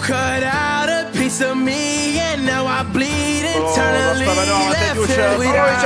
cut out a piece of me and now I bleed internally. Left here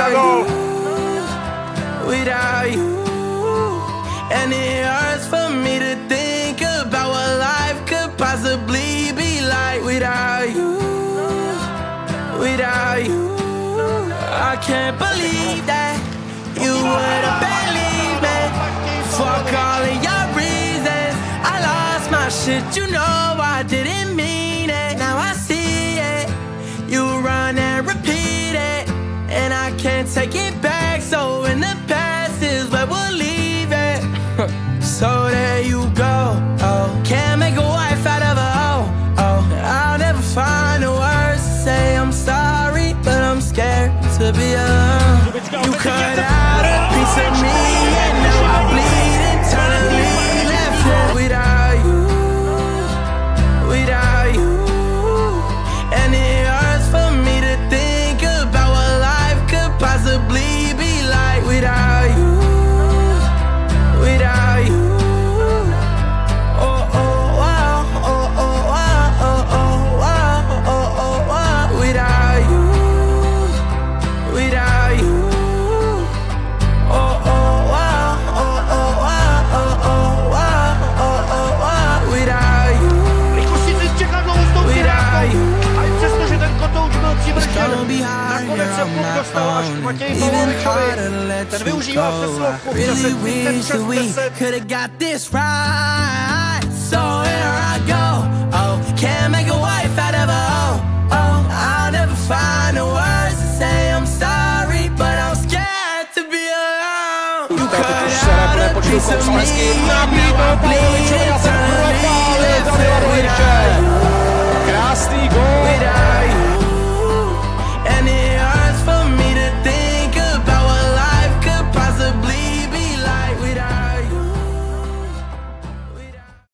without you. And it hurts for me to think about what life could possibly be like without you. Without you. I can't believe that you would have believed me. Fuck all of your reasons. I lost my shit, you know I didn't mean it. Now I see it. You run and repeat it, and I can't take it back. So in the past is where we'll leave it. So there you go. Oh, can't make a wife out of a hoe. Oh, I'll never find the words to say I'm sorry, but I'm scared to be alone. You cut out a piece of me and now I bleed internally. Left here without you. Without you. And it hurts for me to think about what life could possibly be like without you. Without you. Oh, oh, wow. Oh, oh, wow. Oh, oh, wow. Oh, oh, wow. Without you. Without you. Oh, oh, wow. Oh, oh, wow. Oh, oh, wow. Oh, oh, wow. Without you. Ricossytycznie handlą z tą kierowcą, ale przez to, że ten kotoucz był przywrócił, na koniec punkt dostałaś Maciej Pawłowiczowy. Ten wyużyła przesyłów Could've got this right. So here I go. Oh, can't make a wife out of a hoe. Oh, I'll never find the words to say I'm sorry, but I'm scared to be alone. You cut out a piece of me, now I bleed internally. Left here without you.